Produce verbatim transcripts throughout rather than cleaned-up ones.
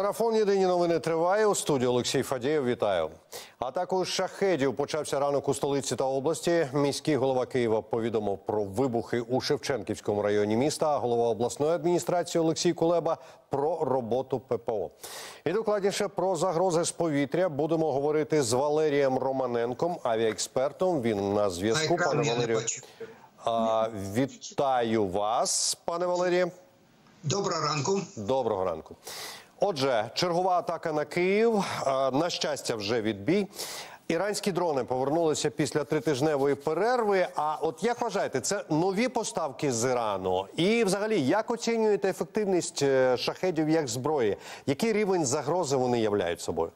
Марафон «Єдині новини» триває. У студії Олексій Фадєєв. Вітаю. Атаку шахедів почався ранок у столиці та області. Міський голова Києва повідомив про вибухи у Шевченківському районі міста, а голова обласної адміністрації Олексій Кулеба про роботу ППО. І докладніше про загрози з повітря будемо говорити з Валерієм Романенком, авіаекспертом. Він на зв'язку. Пане Валерію, вітаю вас, пане Валерію. Доброго ранку. Доброго ранку. Отже, чергова атака на Київ. На щастя, вже відбій. Іранські дрони повернулися після тритижневої перерви. А от як вважаєте, це нові поставки з Ірану? І взагалі, як оцінюєте ефективність шахедів як зброї? Який рівень загрози вони являють собою?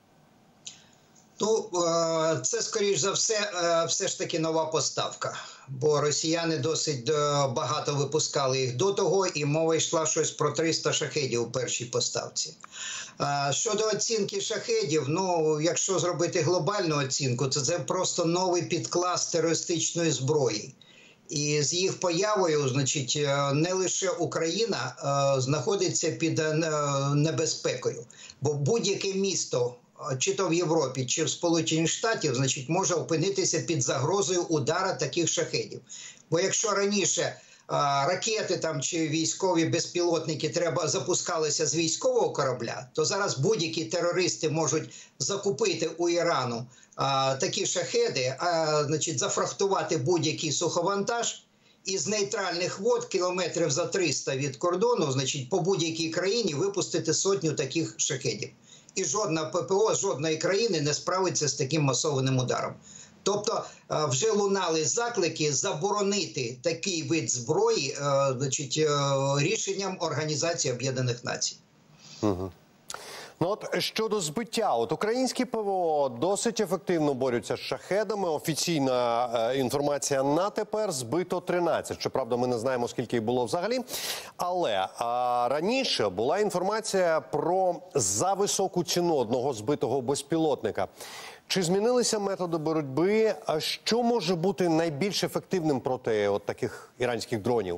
Ну, це, скоріш за все, все ж таки нова поставка. Бо росіяни досить багато випускали їх до того, і мова йшла щось про триста шахедів у першій поставці. Щодо оцінки шахедів, ну, якщо зробити глобальну оцінку, то це просто новий підклас терористичної зброї. І з їх появою, значить, не лише Україна знаходиться під небезпекою. Бо будь-яке місто, чи то в Європі, чи в Сполучених Штатах, значить, може опинитися під загрозою удара таких шахедів. Бо якщо раніше а, ракети там чи військові безпілотники треба запускалися з військового корабля, то зараз будь-які терористи можуть закупити у Ірану а, такі шахеди, а, значить, зафрахтувати будь-який суховантаж і з нейтральних вод кілометрів за триста від кордону, значить, по будь-якій країні випустити сотню таких шахедів. І жодна ППО, жодної країни не справиться з таким масованим ударом. Тобто вже лунали заклики заборонити такий вид зброї, значить, рішенням Організації Об'єднаних Націй. Угу. Ну от щодо збиття, от українські ПВО досить ефективно борються з шахедами. Офіційна е, інформація на тепер збито тринадцять. Щоправда, ми не знаємо, скільки їх було взагалі. Але а, раніше була інформація про зависоку ціну одного збитого безпілотника. Чи змінилися методи боротьби? А що може бути найбільш ефективним проти от таких іранських дронів?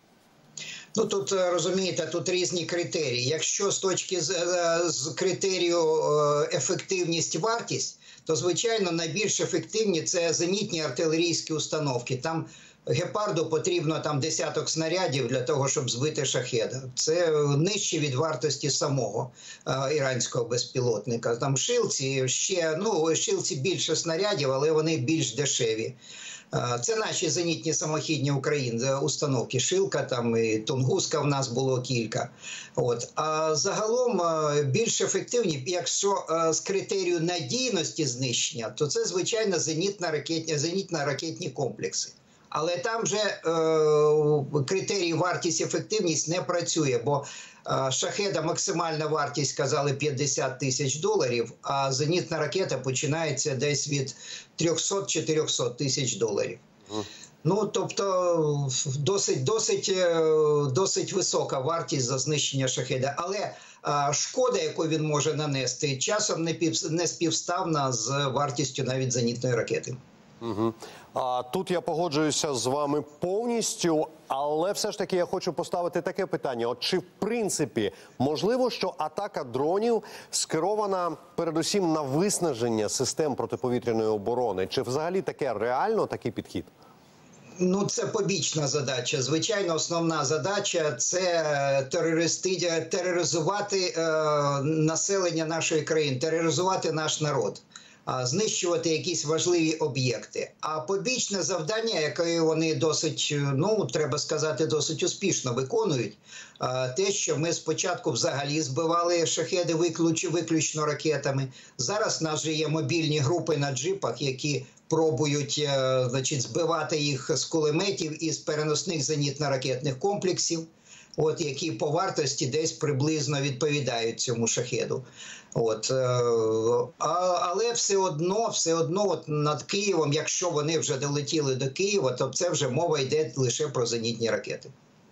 Ну, тут, розумієте, тут різні критерії. Якщо з точки з, з критерію ефективність-вартість, то, звичайно, найбільш ефективні – це зенітні артилерійські установки. Там «Гепарду» потрібно там десяток снарядів для того, щоб збити шахеда. Це нижче від вартості самого е, іранського безпілотника. Там «Шилці» ще, ну, «Шилці» більше снарядів, але вони більш дешеві. Це наші зенітні самохідні України установки. «Шилка» там і «Тунгуска» в нас було кілька. От. А загалом більш ефективні, якщо з критерію надійності знищення, то це, звичайно, зенітно-ракетні, зенітно-ракетні комплекси. Але там вже е, критерій вартість-ефективність не працює, бо е, шахеда максимальна вартість, сказали, п'ятдесят тисяч доларів, а зенітна ракета починається десь від трьохсот-чотирьохсот тисяч доларів. Mm. Ну, тобто, досить, досить, досить висока вартість за знищення шахеда. Але е, шкода, яку він може нанести, часом не, пів, не співставна з вартістю навіть зенітної ракети. Угу. А тут я погоджуюся з вами повністю, але все ж таки я хочу поставити таке питання. От чи в принципі можливо, що атака дронів скерована передусім на виснаження систем протиповітряної оборони? Чи взагалі таке реально, такий підхід? Ну, це побічна задача. Звичайно, основна задача – це терористи, тероризувати е, населення нашої країни, тероризувати наш народ. Знищувати якісь важливі об'єкти. А побічне завдання, яке вони досить, ну, треба сказати, досить успішно виконують, те, що ми спочатку взагалі збивали шахеди виключно, виключно ракетами. Зараз в нас вже є мобільні групи на джипах, які пробують, значить, збивати їх з кулеметів і з переносних зенітно-ракетних комплексів, от, які по вартості десь приблизно відповідають цьому шахеду. От, а, але все одно, все одно от над Києвом, якщо вони вже долетіли до Києва, то це вже мова йде лише про зенітні ракети.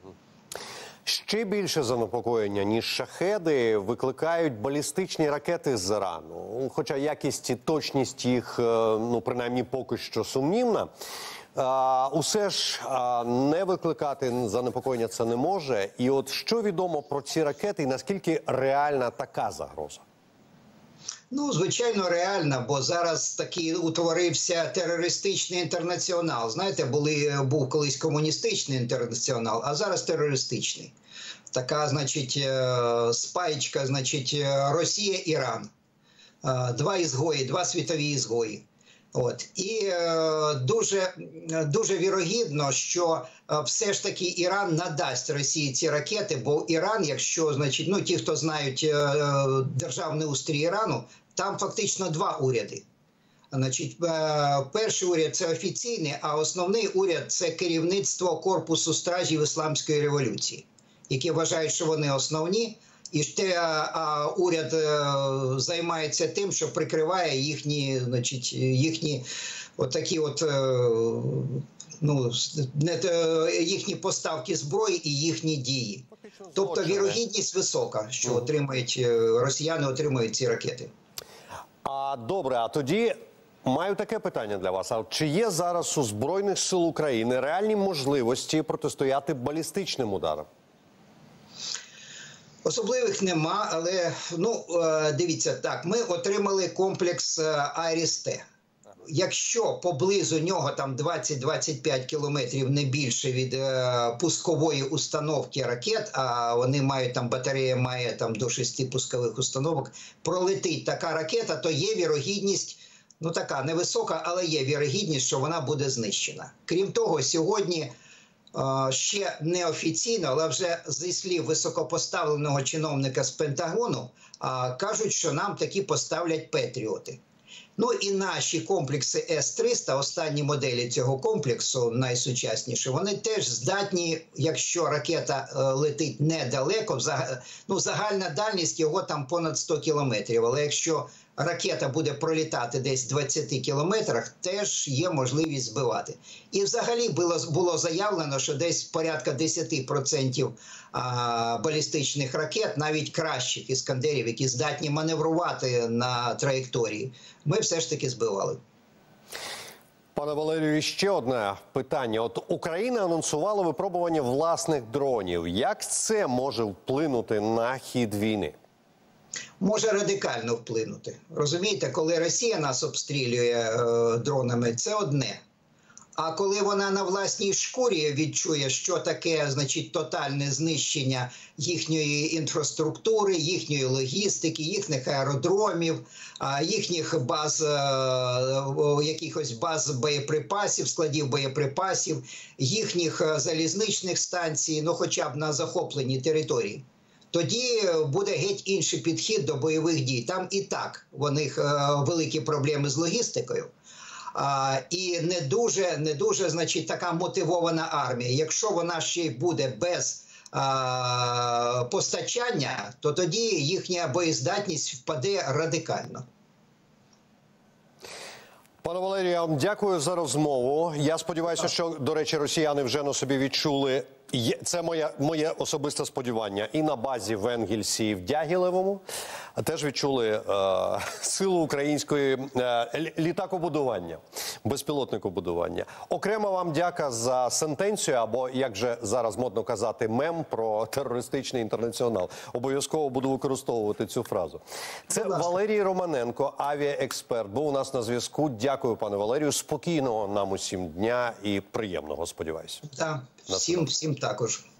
Ще більше занепокоєння, ніж шахеди, викликають балістичні ракети з Ірану. Хоча якість і точність їх, ну, принаймні поки що сумнівна. а, усе ж а, не викликати занепокоєння це не може. І от що відомо про ці ракети і наскільки реальна така загроза? Ну, звичайно, реально, бо зараз такий утворився терористичний інтернаціонал. Знаєте, були, був колись комуністичний інтернаціонал, а зараз терористичний. Така, значить, спаєчка, значить, Росія-Іран. Два ізгої, два світові ізгої. От. І е, дуже, дуже вірогідно, що е, все ж таки Іран надасть Росії ці ракети, бо Іран, якщо, значить, ну, ті, хто знають е, державний устрій Ірану, там фактично два уряди. Значить, е, перший уряд – це офіційний, а основний уряд – це керівництво Корпусу стражів Ісламської революції, які вважають, що вони основні. І те, а, уряд а, займається тим, що прикриває їхні, значить, їхні отакі от, ну, не, їхні поставки зброї і їхні дії. Тобто вірогідність висока, що отримають, росіяни отримують ці ракети. А добре, а тоді маю таке питання для вас. А чи є зараз у Збройних сил України реальні можливості протистояти балістичним ударам? Особливих нема, але, ну, дивіться, так, ми отримали комплекс Айріс-Т. Якщо поблизу нього там двадцять-двадцять п'ять кілометрів, не більше від е, пускової установки ракет, а вони мають там, батарея має там до шести пускових установок, пролетить така ракета, то є вірогідність, ну така невисока, але є вірогідність, що вона буде знищена. Крім того, сьогодні ще неофіційно, але вже зі слів високопоставленого чиновника з Пентагону, кажуть, що нам такі поставлять Петріоти. Ну і наші комплекси С триста, останні моделі цього комплексу, найсучасніші, вони теж здатні, якщо ракета летить недалеко, ну загальна дальність його там понад сто кілометрів, але якщо ракета буде пролітати десь в двадцяти кілометрах, теж є можливість збивати. І взагалі було, було заявлено, що десь порядка десять відсотків а, балістичних ракет, навіть кращих іскандерів, які здатні маневрувати на траєкторії, ми все ж таки збивали. Пане Валерію, ще одне питання. От Україна анонсувала випробування власних дронів. Як це може вплинути на хід війни? Може радикально вплинути. Розумієте, коли Росія нас обстрілює е, дронами, це одне. А коли вона на власній шкурі відчує, що таке, значить, тотальне знищення їхньої інфраструктури, їхньої логістики, їхніх аеродромів, їхніх баз, якихось баз боєприпасів, складів боєприпасів, їхніх залізничних станцій, ну хоча б на захопленій території, тоді буде геть інший підхід до бойових дій. Там і так у них великі проблеми з логістикою. А, і не дуже, не дуже, значить, така мотивована армія. Якщо вона ще й буде без а, постачання, то тоді їхня боєздатність впаде радикально. Пане Валерію, я вам дякую за розмову. Я сподіваюся, що, до речі, росіяни вже на собі відчули, це моє, моє особисте сподівання, і на базі в Енгельсі, і в Дягілевому теж відчули е, силу української е, літакобудування, безпілотникобудування. Окремо вам дяка за сентенцію, або, як же зараз модно казати, мем про терористичний інтернаціонал. Обов'язково буду використовувати цю фразу. Це Валерій Романенко, авіаексперт, був у нас на зв'язку. Дякую, пане Валерію. Спокійного нам усім дня і приємного, сподіваюся. Так, всім, всім також.